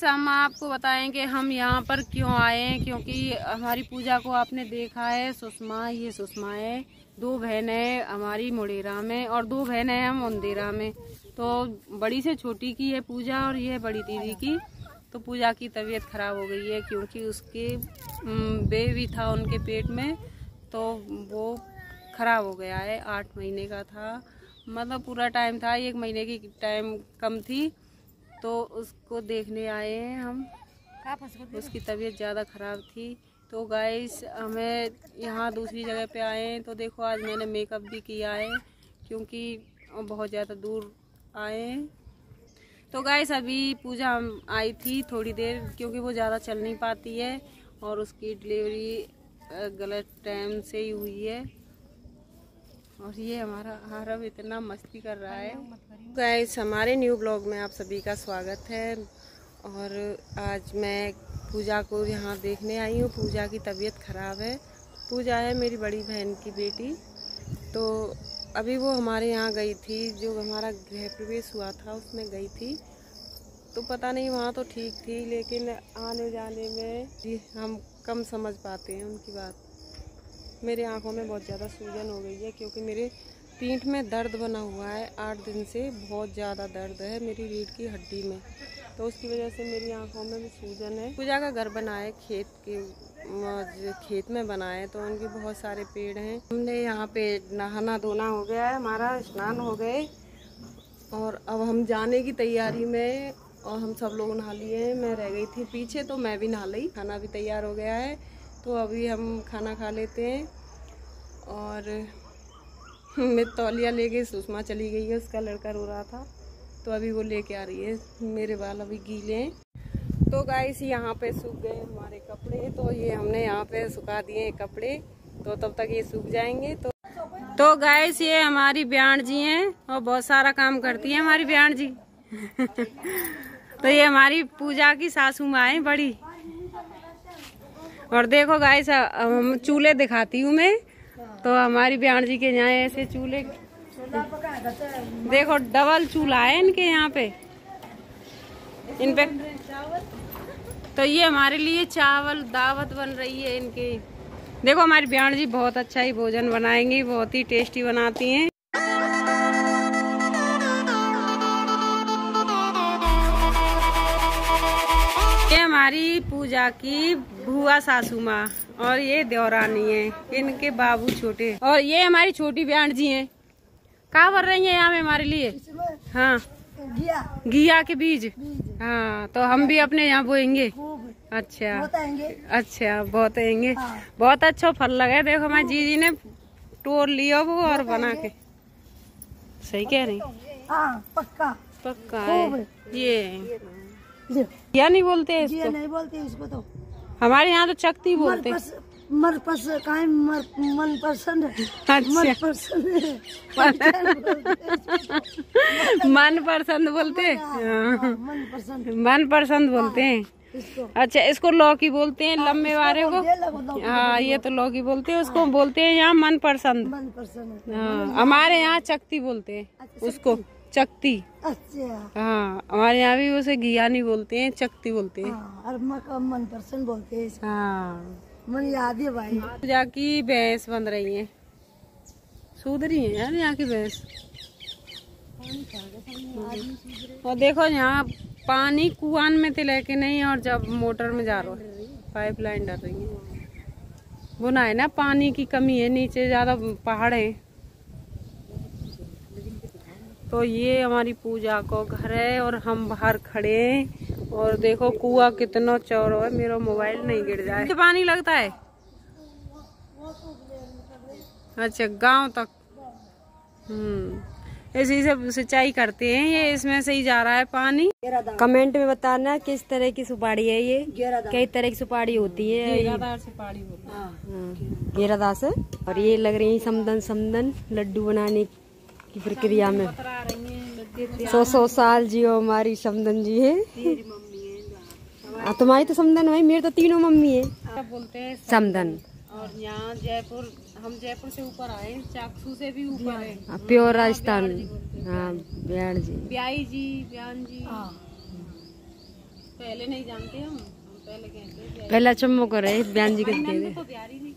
हम आपको बताएं कि हम यहाँ पर क्यों आए हैं, क्योंकि हमारी पूजा को आपने देखा है। सुषमा, ये सुषमा है, 2 बहनें है हमारी मुडेरा में और 2 बहनें हैं हम मुंदेरा में। तो बड़ी से छोटी की है पूजा और ये बड़ी दीदी की। तो पूजा की तबीयत खराब हो गई है क्योंकि उसके बेबी था उनके पेट में, तो वो खराब हो गया है। 8 महीने का था, मतलब पूरा टाइम था, 1 महीने की टाइम कम थी। तो उसको देखने आए हैं हम, उसकी तबीयत ज़्यादा ख़राब थी। तो गाइस हमें यहाँ दूसरी जगह पे आए हैं। तो देखो आज मैंने मेकअप भी किया है क्योंकि बहुत ज़्यादा दूर आए हैं। तो गाइस अभी पूजा हम आई थी थोड़ी देर, क्योंकि वो ज़्यादा चल नहीं पाती है और उसकी डिलीवरी गलत टाइम से ही हुई है। और ये हमारा आरव इतना मस्ती कर रहा है। गाइस हमारे न्यू ब्लॉग में आप सभी का स्वागत है। और आज मैं पूजा को यहाँ देखने आई हूँ। पूजा की तबीयत ख़राब है। पूजा है मेरी बड़ी बहन की बेटी। तो अभी वो हमारे यहाँ गई थी, जो हमारा गृह प्रवेश हुआ था उसमें गई थी। तो पता नहीं, वहाँ तो ठीक थी लेकिन आने जाने में हम कम समझ पाते हैं उनकी बात। मेरी आंखों में बहुत ज़्यादा सूजन हो गई है क्योंकि मेरे पीठ में दर्द बना हुआ है 8 दिन से। बहुत ज़्यादा दर्द है मेरी रीढ़ की हड्डी में, तो उसकी वजह से मेरी आंखों में भी सूजन है। पूजा का घर बना है खेत में बना है, तो उनके बहुत सारे पेड़ हैं। हमने यहाँ पे नहाना धोना हो गया है, हमारा स्नान हो गए और अब हम जाने की तैयारी में। और हम सब लोग नहा लिए हैं, मैं रह गई थी पीछे तो मैं भी नहा ली। खाना भी तैयार हो गया है, तो अभी हम खाना खा लेते हैं। और मैं तौलिया लेके सुषमा चली गई है, उसका लड़का रो रहा था तो अभी वो लेके आ रही है। मेरे बाल अभी गीले हैं। तो गाइस यहाँ पे सूख गए हमारे कपड़े, तो ये हमने यहाँ पे सुखा दिए कपड़े, तो तब तक ये सूख जाएंगे। तो गाइस ये हमारी बयान जी हैं और बहुत सारा काम करती है हमारी बयान जी। तो ये हमारी पूजा की सासू माँ है बड़ी। और देखो गाइस हम चूल्हे दिखाती हूँ मैं। तो हमारी बयान जी के यहाँ ऐसे चूल्हे, देखो डबल चूल्हा है इनके यहाँ पे, इन पे। तो ये हमारे लिए चावल दावत बन रही है इनकी। देखो हमारी बयान जी बहुत अच्छा ही भोजन बनाएंगी, बहुत ही टेस्टी बनाती हैं। ये हमारी पूजा की बुआ सासू माँ और ये देवरानी है, इनके बाबू छोटे। और ये हमारी छोटी बयान जी हैं। कहाँ भर रही हैं यहाँ में हमारे लिए? हाँ, घिया के बीज। हाँ, तो हम भी अपने यहाँ बोएंगे। अच्छा अच्छा, बहुत आएंगे। बहुत अच्छा फल लगे। देखो हमारी जीजी ने तोड़ लिया वो और बना के। सही कह रही? पक्का पक्का है ये। क्या नहीं बोलते हैं इसको? नहीं बोलते इसको तो। हमारे यहाँ तो चकती बोलते हैं। मन पसंद। मन पसंद बोलते हैं। मन पसंद बोलते हैं। अच्छा, इसको लौकी बोलते हैं, लम्बे वाले को। हाँ, ये तो लौकी बोलते हैं, उसको बोलते हैं यहाँ मन पसंद। हाँ, हमारे यहाँ चकती बोलते हैं उसको, चकती। अच्छा। हाँ, हमारे यहाँ भी उसे घिया नहीं बोलते हैं, चकती बोलते हैं। और मन पसंद बोलते हैं। हाँ, मन याद है भाई। पूजा की भैंस बन रही है, सूद रही है यार यहाँ की भैंस। और देखो यहाँ पानी कुआन में तो लेके नहीं, और जब मोटर में जा रहा है पाइपलाइन डर रही है। वो ना है ना, पानी की कमी है, नीचे ज्यादा पहाड़ है। तो ये हमारी पूजा को घर है और हम बाहर खड़े हैं। और देखो कुआं कितना चौड़ा है, मेरा मोबाइल नहीं गिर जाए। तो पानी लगता है? अच्छा, गांव तक। इसी से सिंचाई करते हैं ये, इसमें से ही जा रहा है पानी। कमेंट में बताना किस तरह की सुपारी है ये, कई तरह की सुपारी होती है। घेरादार सुपारी बोलते हैं। घेरादार। और ये लग रही है समदन लड्डू बनाने की प्रक्रिया में। 100 साल जियो हमारी समदन जी है। तुम्हारी तो समदन भाई, मेरी तो तीनों मम्मी है। बोलते हैं समदन। और यहाँ जयपुर, हम जयपुर से ऊपर आए, चाकसू से भी ऊपर है, प्योर राजस्थान। हाँ, ब्यान जी, ब्याई जी, ब्यान जी। पहले नहीं जानते हम पहले कहते पहला चम्मो करे बयान जी कहते थे तो प्यारी नहीं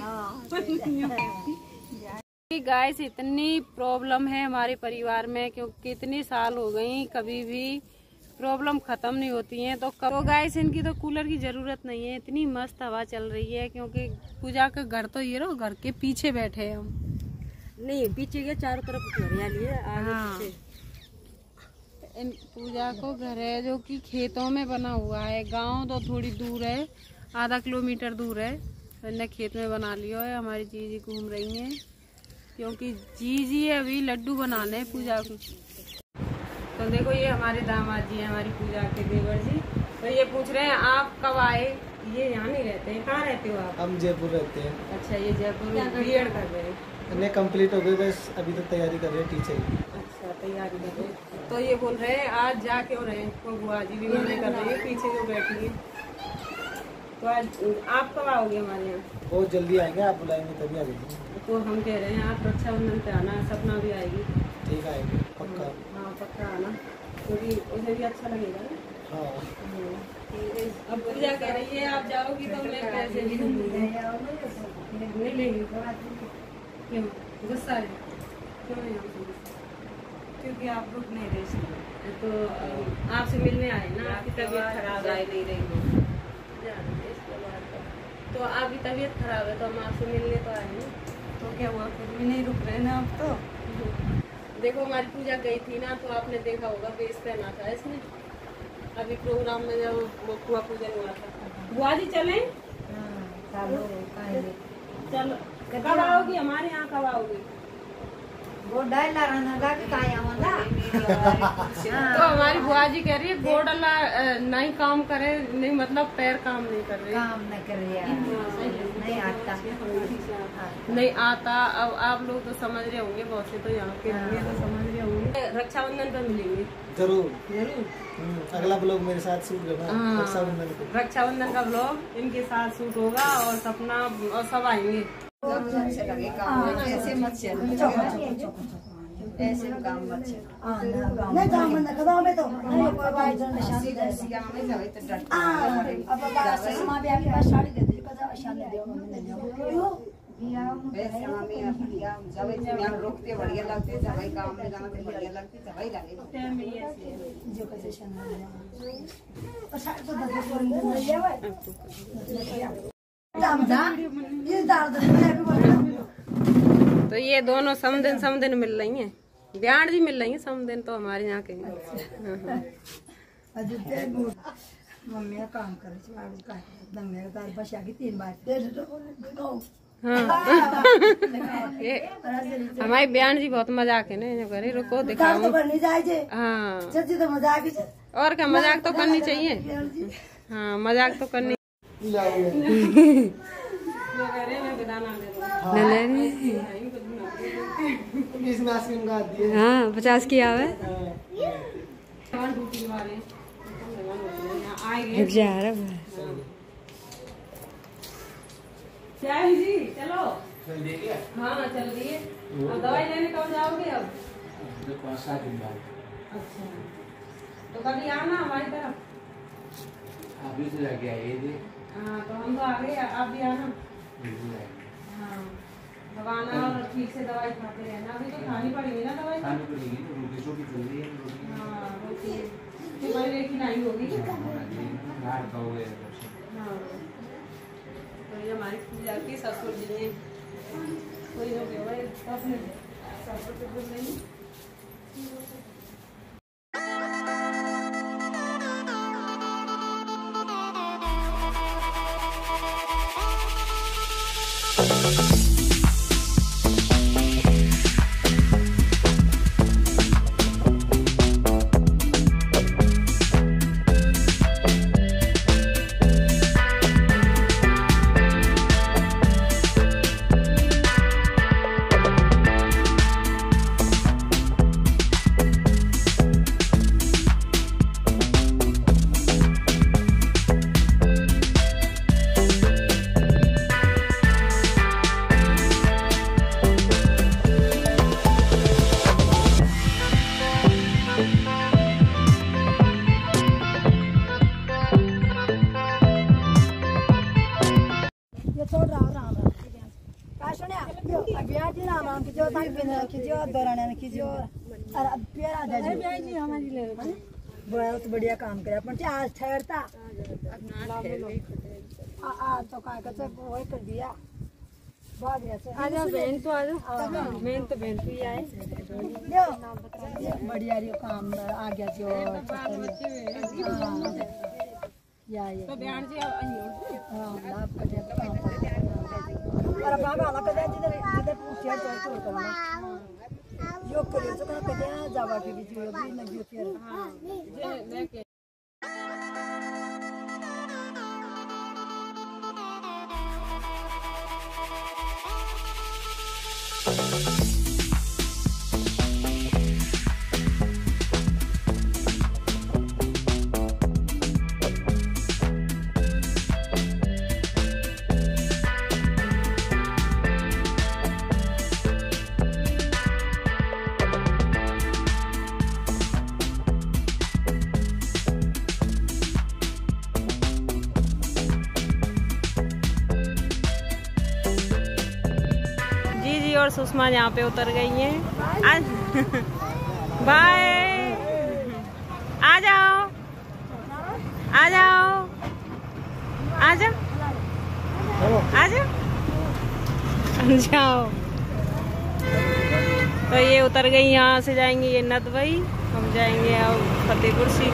कहती। गाइस इतनी प्रॉब्लम है हमारे परिवार में क्योंकि कितने साल हो गई कभी भी प्रॉब्लम खत्म नहीं होती है। तो गाइस इनकी तो कूलर की जरूरत नहीं है, इतनी मस्त हवा चल रही है क्योंकि पूजा का घर तो ये रहो घर के पीछे बैठे हैं हम। नहीं पीछे के चारों तरफ हरियाली है। हाँ इन पूजा को घर है जो कि खेतों में बना हुआ है। गांव तो थोड़ी दूर है, आधा किलोमीटर दूर है। इन्हें खेत में बना लिया है। हमारी जीजी घूम रही हैं क्योंकि जीजी अभी लड्डू बनाने पूजा को। तो देखो ये हमारे दामाद जी हैं, हमारी पूजा के देवर जी। तो ये पूछ रहे हैं आप कब आए? ये यहाँ नहीं रहते हैं, कहाँ रहते हो आप? हम जयपुर रहते हैं। अच्छा ये जयपुर बीएड कर रहे हैं। हमने कंप्लीट हो गई, बस अभी तक तैयारी कर रहे हैं टीचर की। अच्छा तैयारी कर रहे हैं। तो ये बोल रहे हैं आज जा क्यों रहे हैं? तो बुआ जी भी मना कर रही है पीछे जो बैठी है। तो आज आप कब आओगे हमारे यहाँ? बहुत जल्दी आएंगे, आप बुलाएंगे तभी आ जाएंगे। तो हम कह रहे हैं आप रक्षाबंधन पे आना, सपना भी आएगी। ठीक आएंगे पक्का। हाँ पक्का आना क्योंकि उसे भी अच्छा लगेगा ना। हाँ ठीक है। अब पूजा कह रही है आप जाओगी तो मैं कैसे भी नहीं लेंगे। क्यों गुस्सा है? क्यों नहीं आपसे गुस्सा? क्योंकि आप रुक नहीं रहे तो आपसे मिलने आए ना। आपकी तबीयत खराब है नहीं रही तो आपकी तबीयत खराब है तो हम आपसे मिलने तो आए ना। तो क्या हुआ फिर भी नहीं रुक रहे ना आप? तो देखो हमारी पूजा गई थी ना तो आपने देखा होगा बेस पहना था इसने अभी प्रोग्राम में जब वो कुआ पूजन हुआ था। बुआ जी चलें? चलो कब आओगी हमारे यहाँ? कब आओगी? तो हमारी बुआ जी कह रही है गोडला नहीं काम करे, नहीं मतलब पैर काम नहीं कर रहे, काम नहीं कर रही है, नहीं आता, नहीं आता। अब आप लोग तो समझ रहे होंगे, बहुत से तो यहाँ के होंगे तो समझ रहे होंगे। रक्षाबंधन पर मिलेंगे जरूर जरूर। अगला ब्लॉग मेरे साथ शूट करना। रक्षाबंधन का ब्लॉग इनके साथ शूट होगा और सपना और सब आएंगे। ऐसे मत चलो, ऐसे काम मत चलो। नहीं काम बंद कर दो। मैं तो कोई बात नहीं, शादी दे गांव में जावे तो डट अब बाबा से मां भी आपके पास साड़ी दे दी, पता शादी दे मम्मी ने क्यों वैसे हमें बढ़िया जावे यहाँ रोकते बढ़िया लगते, जावे काम में जाना तो बढ़िया लगते, जावे लगे जो कैसे शादी और साड़ी तो दे ले भाई दाम ये दाल दे। तो ये दोनों समदिन मिल रही हैं, ब्याण जी मिल रही हैं। समदिन तो हमारे यहाँ के हैं। मम्मी काम करे बचा की 3 बार हमारी ब्याण जी बहुत मजाक है ना, करे रुको दिखाओ। हाँ तो मजाक और क्या, मजाक तो करनी चाहिए। हाँ मजाक तो करनी। हाँ 50 की आवे जी चलो। हाँ चल रही है। अब दवाई लेने कब जाओगे? अब 5-7 दिन बाद। अच्छा तो कभी आना हमारी तरफ। अभी तो जाके आइए। हाँ तो हम तो आ गए, आप भी आना। हाँ दवाना और ठीक से दवाई खाते रहना। अभी तो खानी पड़ेगी ना दवाई? खानी पड़ेगी, रोटी छोटी चल रही है। हाँ रोटी तुम्हारी लेकिन आई होगी। हाँ तो ये हमारी पूजा की ससुर जी ने कोई हो गया अपने ससुर से बोल रही। ब्याह जी ना मांग खिचो ताकि बिना खिचो दौरान खिचो और अब प्यारा दे ब्याह जी हमारी ले बहुत बढ़िया काम करे अपन आज ठहरता आ तो का कच्चा वो कर दिया भाग गया से आजा बहन तो आजा मेन तो बहन तो ही आए लो बढ़िया रे काम आ गया जो या तो बहन जी हां लाभ कर और बाबा वाला कदे जिधर पूछे तो करना यो करे तो कदे जावा के बीच में भी नहीं फिर हां ये लेके और सुषमा यहाँ पे उतर गई हैं। बाय, आ जाओ आ जाओ आ जाओ आ जाओ जाओ। तो ये उतर गई, यहाँ से जाएंगे ये नदवई, हम जाएंगे अब फतेहपुर सीकरी।